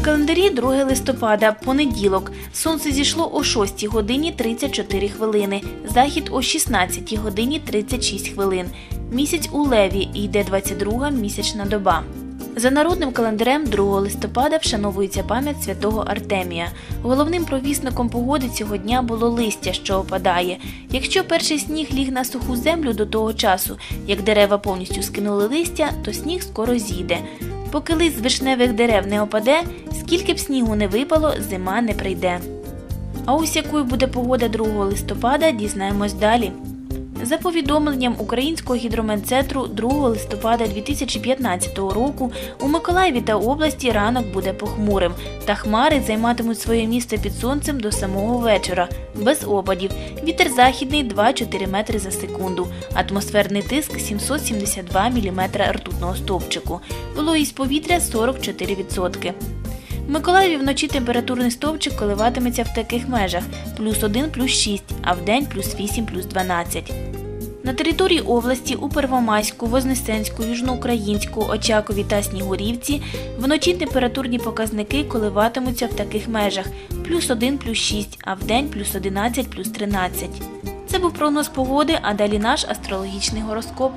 календарі 2 листопада, понеділок. Сонце зійшло о 6 годині 34 хвилини, захід о 16 годині 36 хвилин. Місяць у Леві, йде 22-га місячна доба. За народним календарем 2 листопада вшановується пам'ять святого Артемія. Головним провісником погоди цього дня було листя, що опадає. Якщо перший сніг ліг на суху землю до того часу, як дерева повністю скинули листя, то сніг скоро зійде. Поки лист з вишневих дерев не опаде, скільки б снігу не випало, зима не прийде. А ось якою буде погода 2 листопада, дізнаємось далі. За повідомленням Українського гідрометцентру, 2 листопада 2015 року у Миколаєві та області ранок буде похмурим, та хмари займатимуть своє місце під сонцем до самого вечора, без опадів. Вітер західний 2-4 метри за секунду, атмосферний тиск 772 мм ртутного стовпчику, вологість повітря 44%. В Миколаєві вночі температурний стовпчик коливатиметься в таких межах – +1, +6, а вдень +8, +12. На території області у Первомайську, Вознесенську, Южноукраїнську, Очакові та Снігурівці вночі температурні показники коливатимуться в таких межах – +1, +6, а вдень +11, +13. Це був прогноз погоди, а далі наш астрологічний гороскоп.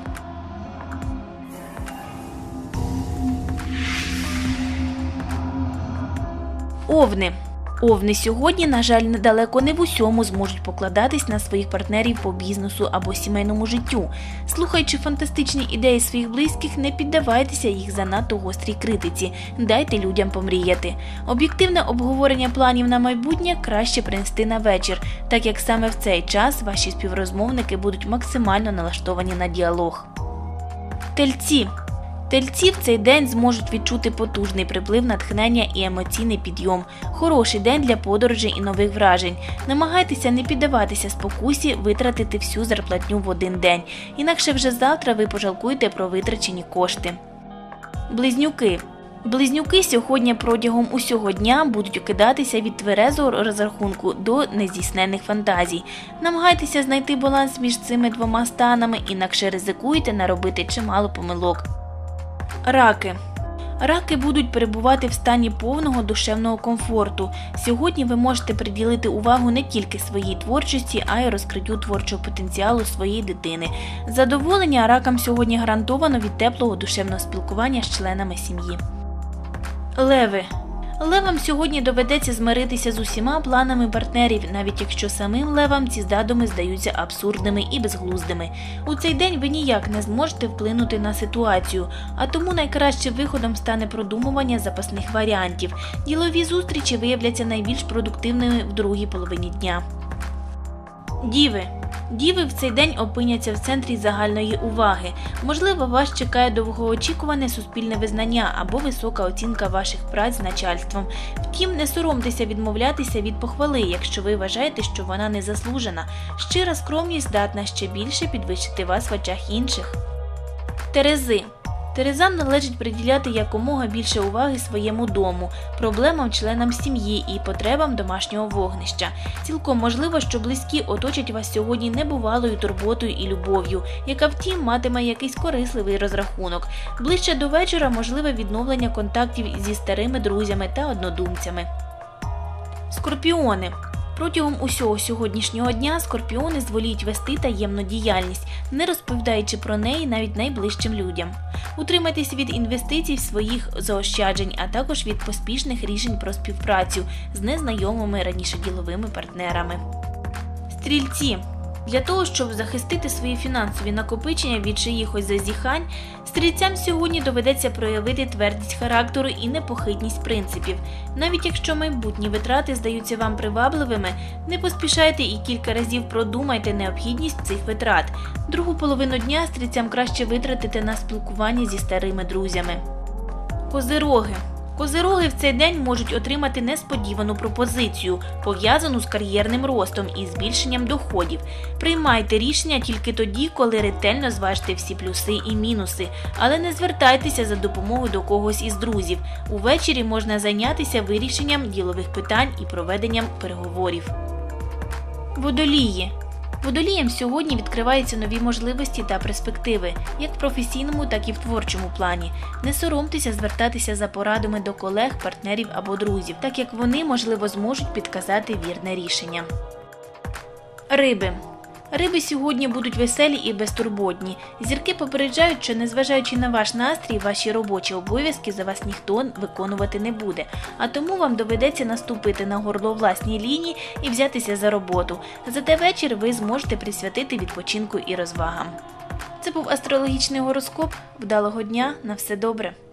Овни. Овни сьогодні, на жаль, далеко не в усьому зможуть покладатись на своїх партнерів по бізнесу або сімейному життю. Слухаючи фантастичні ідеї своїх близьких, не піддавайтеся їх занадто гострій критиці, дайте людям помріяти. Об'єктивне обговорення планів на майбутнє краще принести на вечір, так як саме в цей час ваші співрозмовники будуть максимально налаштовані на діалог. Тельці. Тельці в цей день зможуть відчути потужний приплив натхнення і емоційний підйом. Хороший день для подорожей і нових вражень. Намагайтеся не піддаватися спокусі витратити всю зарплатню в один день. Інакше вже завтра ви пожалкуєте про витрачені кошти. Близнюки. Близнюки сьогодні протягом усього дня будуть окидатися від тверезого розрахунку до нездійсненних фантазій. Намагайтеся знайти баланс між цими двома станами, інакше ризикуєте наробити чимало помилок. Раки. Раки будуть перебувати в стані повного душевного комфорту. Сьогодні ви можете приділити увагу не тільки своїй творчості, а й розкриттю творчого потенціалу своєї дитини. Задоволення ракам сьогодні гарантовано від теплого душевного спілкування з членами сім'ї. Леви. Левам сьогодні доведеться змиритися з усіма планами партнерів, навіть якщо самим левам ці задуми здаються абсурдними і безглуздими. У цей день ви ніяк не зможете вплинути на ситуацію, а тому найкращим виходом стане продумування запасних варіантів. Ділові зустрічі виявляться найбільш продуктивними в другій половині дня. Діви. Діви в цей день опиняться в центрі загальної уваги. Можливо, вас чекає довгоочікуване суспільне визнання або висока оцінка ваших праць з начальством. Втім, не соромтеся відмовлятися від похвали, якщо ви вважаєте, що вона не заслужена. Щира скромність здатна ще більше підвищити вас в очах інших. Терези. Терезам належить приділяти якомога більше уваги своєму дому, проблемам членам сім'ї і потребам домашнього вогнища. Цілком можливо, що близькі оточать вас сьогодні небувалою турботою і любов'ю, яка втім матиме якийсь корисливий розрахунок. Ближче до вечора можливе відновлення контактів зі старими друзями та однодумцями. Скорпіони. Протягом усього сьогоднішнього дня скорпіони зволіють вести таємну діяльність, не розповідаючи про неї навіть найближчим людям. Утримайтесь від інвестицій в своїх заощаджень, а також від поспішних рішень про співпрацю з незнайомими раніше діловими партнерами. Стрільці. Для того, щоб захистити свої фінансові накопичення від чиїхось зазіхань, стрільцям сьогодні доведеться проявити твердість характеру і непохитність принципів. Навіть якщо майбутні витрати здаються вам привабливими, не поспішайте і кілька разів продумайте необхідність цих витрат. Другу половину дня стрільцям краще витратити на спілкування зі старими друзями. Козироги. Козироги в цей день можуть отримати несподівану пропозицію, пов'язану з кар'єрним ростом і збільшенням доходів. Приймайте рішення тільки тоді, коли ретельно зважите всі плюси і мінуси, але не звертайтеся за допомогою до когось із друзів. Увечері можна зайнятися вирішенням ділових питань і проведенням переговорів. Водолії. Водоліям сьогодні відкриваються нові можливості та перспективи, як в професійному, так і в творчому плані. Не соромтеся звертатися за порадами до колег, партнерів або друзів, так як вони, можливо, зможуть підказати вірне рішення. Риби. Риби сьогодні будуть веселі і безтурботні. Зірки попереджають, що незважаючи на ваш настрій, ваші робочі обов'язки за вас ніхто виконувати не буде. А тому вам доведеться наступити на горло власній лінії і взятися за роботу. Зате вечір ви зможете присвятити відпочинку і розвагам. Це був астрологічний гороскоп. Вдалого дня, на все добре!